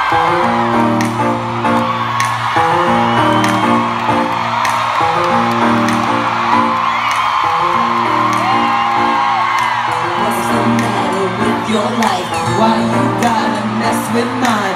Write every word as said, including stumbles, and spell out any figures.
What's the matter with your life? Why you gotta mess with mine?